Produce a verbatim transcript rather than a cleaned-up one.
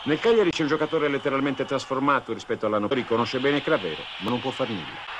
Nel Cagliari c'è un giocatore letteralmente trasformato rispetto all'anno. Riconosce bene Cravero, ma non può far nulla.